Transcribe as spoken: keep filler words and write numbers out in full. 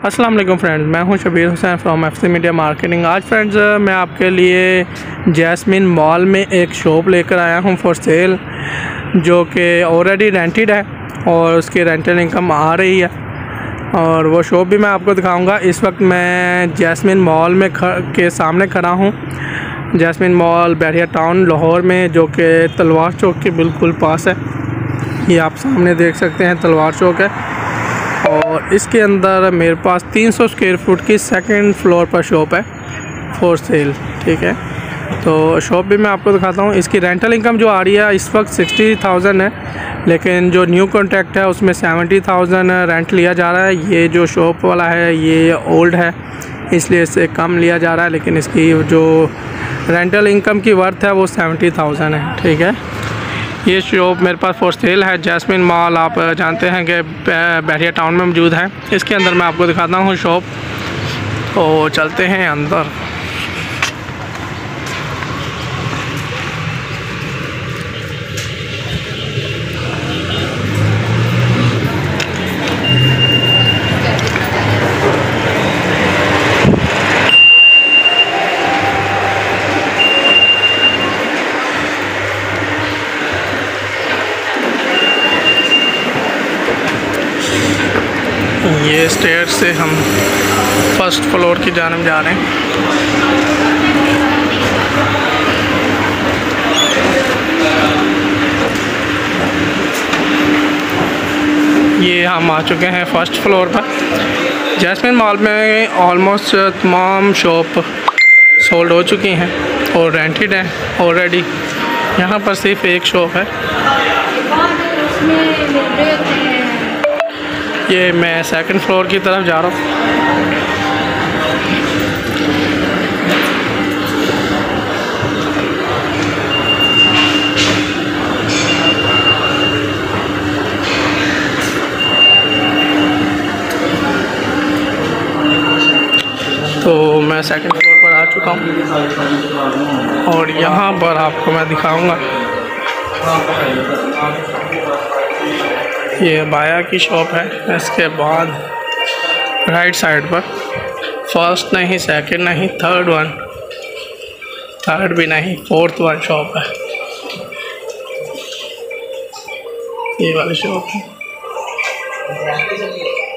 अस्सलाम वालेकुम फ्रेंड्स, मैं हूं Shabbir Hussain from FC media marketing. आज फ्रेंड्स मैं आपके लिए जैस्मिन मॉल में एक शॉप लेकर आया हूं फॉर सेल, जो कि ऑलरेडी रेंटेड है और उसकी रेंटल इनकम आ रही है और वो शॉप भी मैं आपको दिखाऊंगा। इस वक्त मैं जैस्मिन मॉल में ख, के सामने खड़ा हूं। Jasmine mall Bahria town Lahore में, जो कि तलवार चौक के बिल्कुल पास है। ये आप सामने देख सकते हैं तलवार चौक है और इसके अंदर मेरे पास तीन सौ स्क्वायर फुट की सेकंड फ्लोर पर शॉप है फॉर सेल। ठीक है, तो शॉप भी मैं आपको दिखाता हूँ। इसकी रेंटल इनकम जो आ रही है इस वक्त सिक्सटी थाउजेंड है, लेकिन जो न्यू कॉन्ट्रैक्ट है उसमें सेवेंटी थाउजेंड रेंट लिया जा रहा है। ये जो शॉप वाला है ये ओल्ड है, इसलिए इससे कम लिया जा रहा है, लेकिन इसकी जो रेंटल इनकम की वर्थ है वो सेवेंटी थाउजेंड है। ठीक है, ये शॉप मेरे पास फॉर सेल है। जैस्मिन मॉल आप जानते हैं कि बैरिया टाउन में मौजूद है। इसके अंदर मैं आपको दिखाता हूँ शॉप, तो चलते हैं अंदर। ये स्टेयर से हम फर्स्ट फ्लोर की जानब जा रहे हैं। ये हम आ चुके हैं फर्स्ट फ्लोर पर। जैस्मिन मॉल में ऑलमोस्ट तमाम शॉप सोल्ड हो चुकी हैं और रेंटेड हैं ऑलरेडी। यहाँ पर सिर्फ एक शॉप है। ये मैं सेकंड फ्लोर की तरफ जा रहा हूँ। तो मैं सेकंड फ्लोर पर आ चुका हूँ और यहाँ पर आपको मैं दिखाऊंगा। ये बाया की शॉप है। इसके बाद राइट साइड पर फर्स्ट नहीं, सेकंड नहीं, थर्ड वन, थर्ड भी नहीं, फोर्थ वन शॉप है। ये वाली शॉप है।